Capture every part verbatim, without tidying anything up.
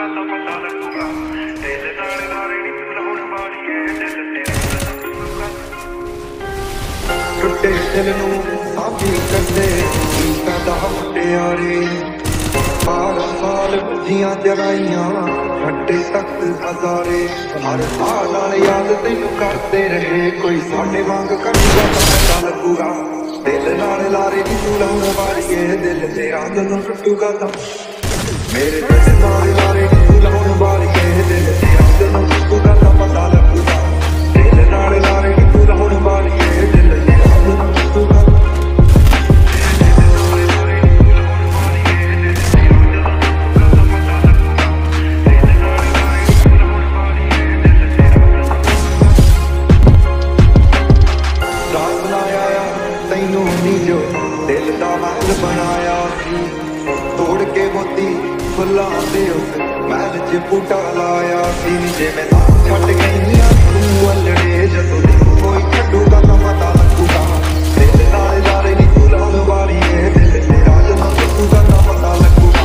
टुटे दिल नूं साबी करदे गीतां दा मुटियारे बारह साल जियां जगाइयां छड्डे तक हजारे हर साल नाल याद तैनूं करदे रहे कोई साडे वांग करूगा तां पता लगूगा दिल नाल लारे नी तूं लाउण वालीए दिल तेरा जदों टुटूगा तां मेरे दिल नाल लारे नी तूं लाउण वालीए दिल तेरा जदों टुटूगा तां पता लगूगा दिल नाल लारे नी तूं लाउण वालीए दिल तेरा जदों टुटूगा तैनू नी जो दिल दा महल बनाया सी तोड़ के मोती फुल्लां दे उस महल च बूटा लाया सी जे मैं छड्ड गई तू अल्लड़े जदों कोई छड्डूगा तां पता लगूगा दिल नाल लारे नी तूं लाउण वालीए दिल तेरा जदों टुटूगा तां पता लगूगा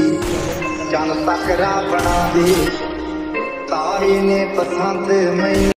चल तकरा बना दे तारे ने पसंद मैं